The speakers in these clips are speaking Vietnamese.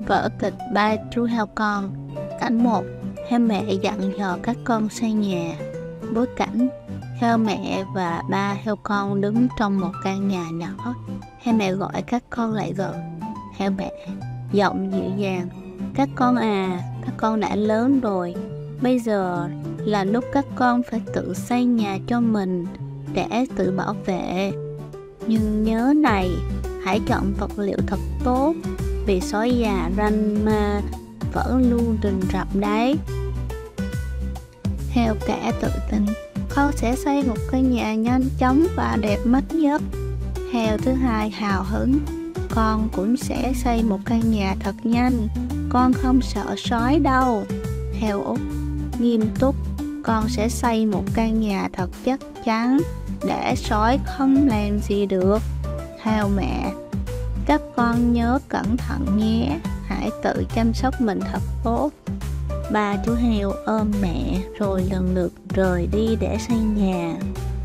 Vở kịch Ba chú heo con. Cảnh 1. Heo mẹ dặn dò các con xây nhà. Bối cảnh: heo mẹ và ba heo con đứng trong một căn nhà nhỏ. Heo mẹ gọi các con lại gần. Heo mẹ giọng dịu dàng: các con à, các con đã lớn rồi. Bây giờ là lúc các con phải tự xây nhà cho mình để tự bảo vệ. Nhưng nhớ này, hãy chọn vật liệu thật tốt, vì sói già ranh ma vẫn luôn rình rập đấy. Heo cả tự tin: con sẽ xây một căn nhà nhanh chóng và đẹp mắt nhất. Heo thứ hai hào hứng: con cũng sẽ xây một căn nhà thật nhanh, con không sợ sói đâu. Heo út nghiêm túc: con sẽ xây một căn nhà thật chắc chắn để sói không làm gì được. Heo mẹ: các con nhớ cẩn thận nhé, hãy tự chăm sóc mình thật tốt. Ba chú heo ôm mẹ rồi lần lượt rời đi để xây nhà.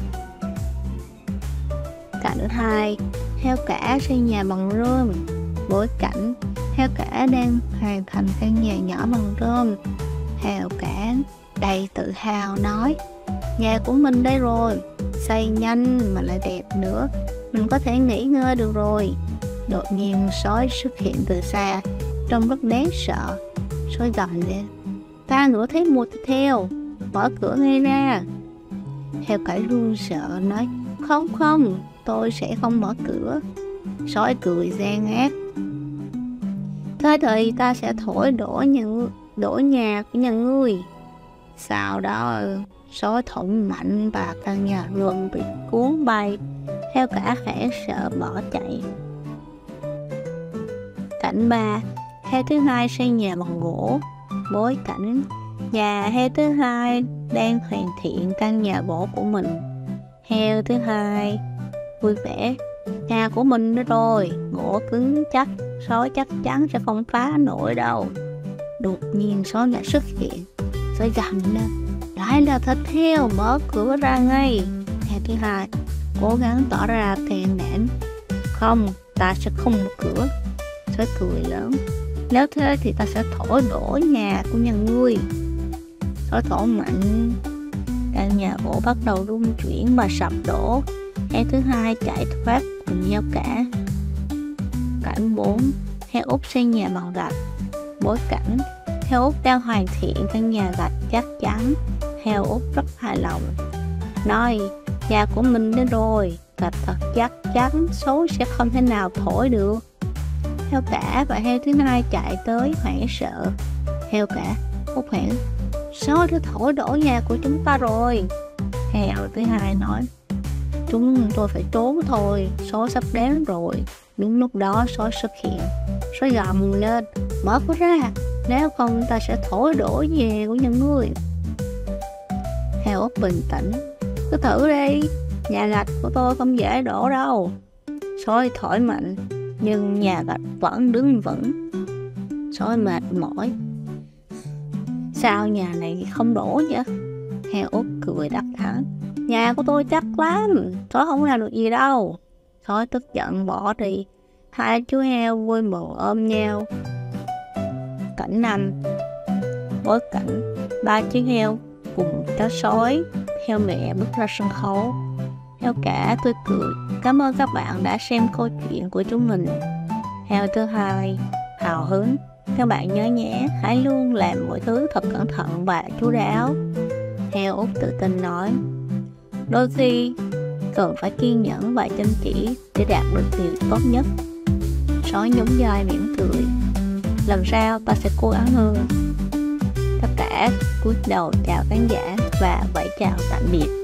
Cảnh 2. Heo cả xây nhà bằng rơm. Bối cảnh: heo cả đang hoàn thành căn nhà nhỏ bằng rơm. Heo cả đầy tự hào nói: nhà của mình đây rồi, xây nhanh mà lại đẹp nữa, mình có thể nghỉ ngơi được rồi. Đột nhiên sói xuất hiện từ xa, trông rất đáng sợ. Sói gầm lên: ta ngửi thấy mùi thịt heo, mở cửa ngay ra. Heo cả run sợ nói: không, tôi sẽ không mở cửa. Sói cười gian ác: thế thì ta sẽ thổi đổ nhà của nhà ngươi. Sau đó sói thổi mạnh và căn nhà rơm bị cuốn bay. Heo cả hoảng sợ bỏ chạy. Cảnh 3. Heo thứ hai xây nhà bằng gỗ. Bối cảnh: nhà heo thứ hai đang hoàn thiện căn nhà gỗ của mình. Heo thứ hai vui vẻ: nhà của mình đó rồi, gỗ cứng chắc, sói chắc chắn sẽ không phá nổi đâu. Đột nhiên sói lại xuất hiện. Sói gầm lên: lại là thịt heo, mở cửa ra ngay. Heo thứ hai cố gắng tỏ ra can đảm: không, ta sẽ không mở cửa. Sói cười lớn: nếu thế thì ta sẽ thổi đổ nhà của nhà ngươi. Sói thổi mạnh, căn nhà gỗ bắt đầu rung chuyển và sập đổ. Heo thứ hai chạy thoát cùng heo cả. Cảnh 4. Heo út xây nhà bằng gạch. Bối cảnh: heo út đang hoàn thiện căn nhà gạch chắc chắn. Heo út rất hài lòng, nói: nhà của mình đến rồi, gạch thật chắc chắn, sói sẽ không thể nào thổi được. Heo cả và heo thứ hai chạy tới hoảng sợ. Heo cả hốt hoảng: sói đã thổi đổ nhà của chúng ta rồi. Heo thứ hai nói: chúng tôi phải trốn thôi, sói sắp đến rồi. Đúng lúc đó sói xuất hiện. Sói gầm lên: mở cửa ra, nếu không ta sẽ thổi đổ nhà của nhà ngươi. Heo út bình tĩnh: cứ thử đi, nhà gạch của tôi không dễ đổ đâu. Sói thổi mạnh, nhưng nhà gạch vẫn đứng vững. Sói mệt mỏi: sao nhà này không đổ vậy? Heo út cười đắc thắng: nhà của tôi chắc lắm, sói không làm được gì đâu. Sói tức giận bỏ đi. Hai chú heo vui mừng ôm nhau. Cảnh 5. Bối cảnh: ba chú heo cùng chó sói. Heo mẹ bước ra sân khấu. Heo cả tươi cười: cảm ơn các bạn đã xem câu chuyện của chúng mình. Heo thứ hai hào hứng: các bạn nhớ nhé, hãy luôn làm mọi thứ thật cẩn thận và chu đáo. Heo út tự tin nói: đôi khi cần phải kiên nhẫn và chăm chỉ để đạt được điều tốt nhất. Sói nhún vai mỉm cười: lần sau ta sẽ cố gắng hơn. Tất cả cúi đầu chào khán giả và vẫy chào tạm biệt.